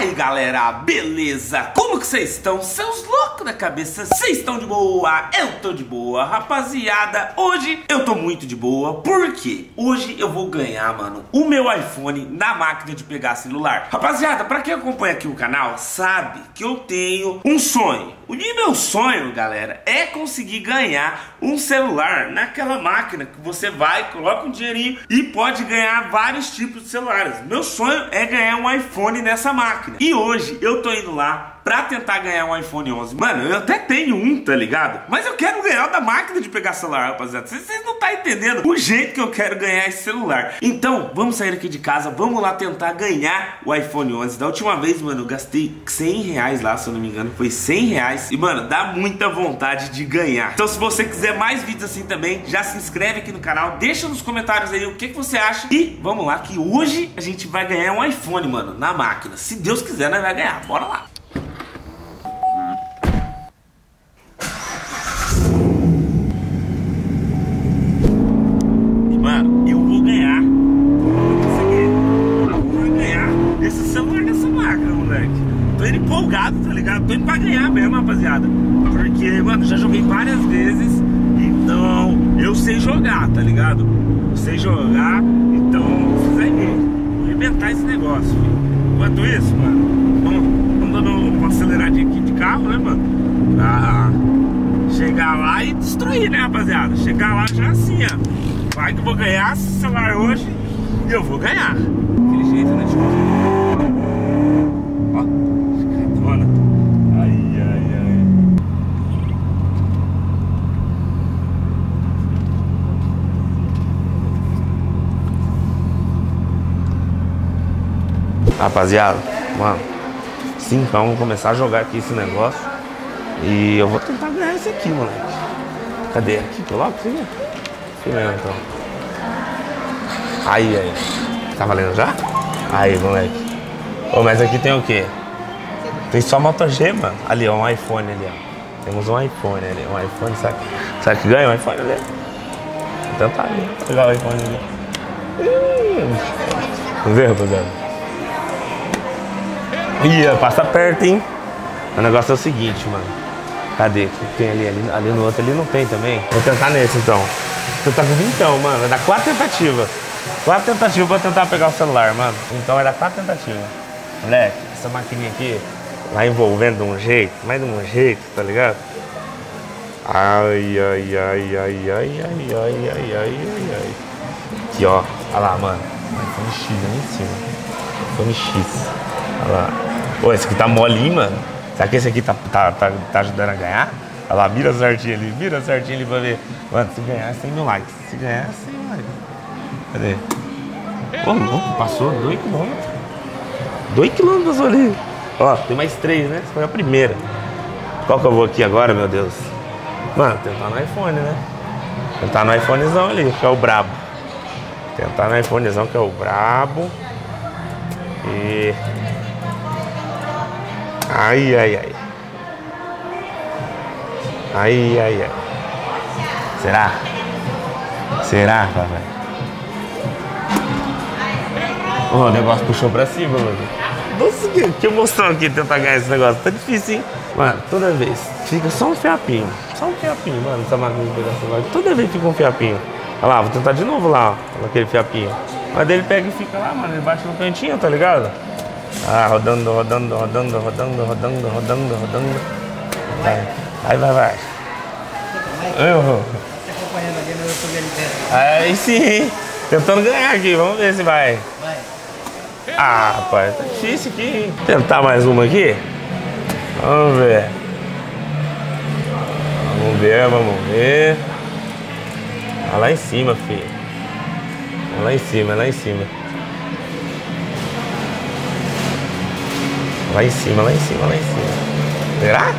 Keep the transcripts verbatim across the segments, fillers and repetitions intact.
aí galera, beleza? Como que vocês estão? Seus loucos da cabeça, vocês estão de boa? Eu tô de boa, rapaziada. Hoje eu tô muito de boa, porque hoje eu vou ganhar, mano, o meu iPhone na máquina de pegar celular. Rapaziada, pra quem acompanha aqui o canal, sabe que eu tenho um sonho. O meu sonho, galera, é conseguir ganhar um celular naquela máquina que você vai, coloca um dinheirinho e pode ganhar vários tipos de celulares. Meu sonho é ganhar um iPhone nessa máquina. E hoje eu tô indo lá pra tentar ganhar um iPhone onze. Mano, eu até tenho um, tá ligado? Mas eu quero ganhar o da máquina de pegar celular, rapaziada. Vocês não tá entendendo o jeito que eu quero ganhar esse celular. Então, vamos sair aqui de casa, vamos lá tentar ganhar o iPhone onze. Da última vez, mano, eu gastei cem reais lá, se eu não me engano. Foi cem reais. E, mano, dá muita vontade de ganhar. Então, se você quiser mais vídeos assim também, já se inscreve aqui no canal. Deixa nos comentários aí o que, que você acha. E vamos lá, que hoje a gente vai ganhar um iPhone, mano, na máquina. Se Deus quiser, nós vai ganhar. Bora lá. Mano, eu vou ganhar. Eu vou ganhar esse celular dessa máquina, moleque. Tô indo empolgado, tá ligado? Tô indo pra ganhar mesmo, rapaziada. Porque, mano, já joguei várias vezes. Então, eu sei jogar, tá ligado? Eu sei jogar, então vocês aí ver. Vou arrebentar esse negócio, filho. Enquanto isso, mano, vamos, vamos dando uma aceleradinha aqui de carro, né, mano? Pra chegar lá e destruir, né, rapaziada? Chegar lá já assim, ó. Vai que eu vou ganhar esse celular hoje e eu vou ganhar. Aquele jeito, né, tipo? Ó, escritona. Ai, ai, ai. Rapaziada, mano, sim, então vamos começar a jogar aqui esse negócio. E eu vou tentar ganhar esse aqui, moleque. Cadê? Aqui, coloca aqui, né? Aqui mesmo, então. Aí, aí. Tá valendo já? Aí, moleque. Ô, mas aqui tem o quê? Tem só Moto G, mano. Ali, ó, um iPhone ali, ó. Temos um iPhone ali. Um iPhone, sabe? Sabe que ganha um iPhone ali? Então tá ali. Vou pegar o iPhone ali. Vamos ver, rapaziada. Ih, passa perto, hein? O negócio é o seguinte, mano. Cadê? O que tem ali? ali? Ali no outro ali não tem também. Vou tentar nesse, então. Você tá com vintão, mano. Vai dar quatro tentativas. Quatro tentativas pra tentar pegar o celular, mano. Então vai dar quatro tentativas. Moleque, essa maquininha aqui vai envolvendo de um jeito, mais de um jeito, tá ligado? Ai, ai, ai, ai, ai, ai, ai, ai, ai, ai, ai. Aqui, ó. Olha lá, mano. iPhone X ali em cima. iPhone X. Olha lá. Pô, esse aqui tá molinho, mano. Será que esse aqui tá, tá, tá, tá ajudando a ganhar? Olha lá, mira certinho ali, mira certinho ali pra ver. Mano, se ganhar cem mil likes. Se ganhar cem mil likes. Cadê? Pô, louco, passou dois quilômetros. dois quilômetros ali. Ó, tem mais três, né? Essa foi a primeira. Qual que eu vou aqui agora, meu Deus? Mano, tentar no iPhone, né? Tentar no iPhonezão ali, que é o brabo. Tentar no iPhonezão, que é o brabo. E... Ai, ai, ai. Ai, ai, ai. Será? Será, papai? Oh, o negócio puxou pra cima, mano. Nossa, que, que emoção aqui tentar ganhar esse negócio. Tá difícil, hein? Mano, toda vez fica só um fiapinho. Só um fiapinho, mano, essa máquina de pegar celular. Toda vez fica um fiapinho. Olha lá, vou tentar de novo lá, ó. Naquele fiapinho. Mas ele pega e fica lá, mano. Ele bate no cantinho, tá ligado? Ah, rodando, rodando, rodando, rodando, rodando, rodando, rodando. Vai, vai, vai, vai. Eu. Aí sim, tentando ganhar aqui, vamos ver se vai. Vai. Ah, rapaz, tá difícil aqui, hein? Tentar mais uma aqui. Vamos ver. Vamos ver, vamos ver. Ah, lá em cima, filho. Lá em cima, lá em cima. Lá em cima, lá em cima, lá em cima. Será?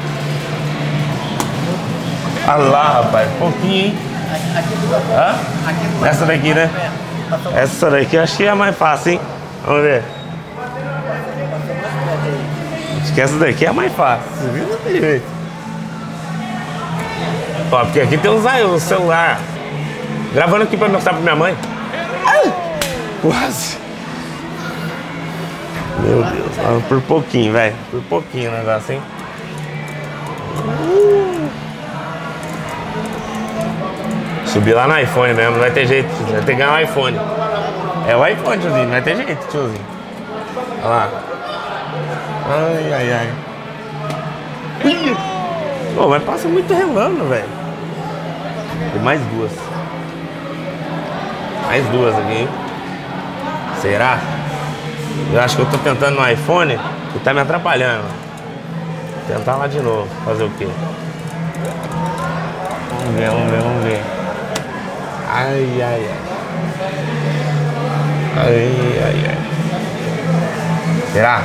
Olha lá, rapaz, pouquinho, hein? Hã? Essa daqui, né? Essa daqui eu achei a mais fácil, hein? Vamos ver. Acho que essa daqui é a mais fácil. Não tem jeito. Ó, porque aqui tem um celular. Gravando aqui pra mostrar pra minha mãe. Ai, quase. Meu Deus, ah, por pouquinho, velho. Por pouquinho o negócio, hein? Subir lá no iPhone mesmo, não vai ter jeito, vai ter que ganhar um iPhone. É o iPhone, tiozinho, não vai ter jeito, tiozinho. Olha lá. Ai, ai, ai. Pô, mas passa muito relando, velho. Tem mais duas. Mais duas aqui, hein? Será? Eu acho que eu tô tentando no iPhone e tá me atrapalhando. Vou tentar lá de novo. Fazer o quê? Vamos ver, vamos ver, vamos ver. Ai, ai, ai. Ai, ai, ai. Será?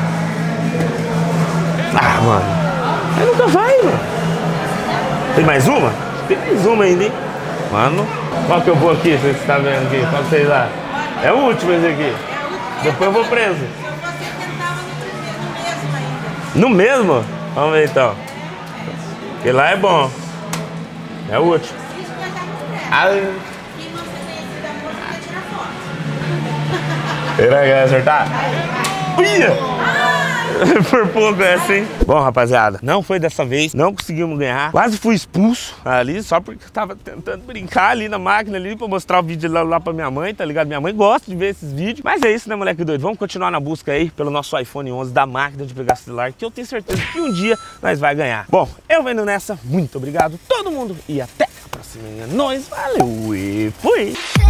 Ah, mano. Aí nunca vai, mano. Tem mais uma? Tem mais uma ainda, hein? Mano, qual que eu vou aqui? Vocês estão vendo aqui? Qual que vocês lá? É o último esse aqui. Depois eu vou preso. Se você tentava no mesmo ainda. No mesmo? Vamos ver então. Porque lá é bom. É o último. Isso vai dar pro Ai. Quem você conhece da moça vai tirar foto. Será que vai acertar? Uia! Por pouco é assim. Bom, rapaziada, não foi dessa vez. Não conseguimos ganhar. Quase fui expulso ali, só porque eu tava tentando brincar ali na máquina ali pra mostrar o vídeo lá, lá pra minha mãe, tá ligado? Minha mãe gosta de ver esses vídeos. Mas é isso, né, moleque doido? Vamos continuar na busca aí pelo nosso iPhone onze da máquina de pegar celular, que eu tenho certeza que um dia nós vai ganhar. Bom, eu vendo nessa. Muito obrigado todo mundo e até a próxima. Nós, valeu e fui!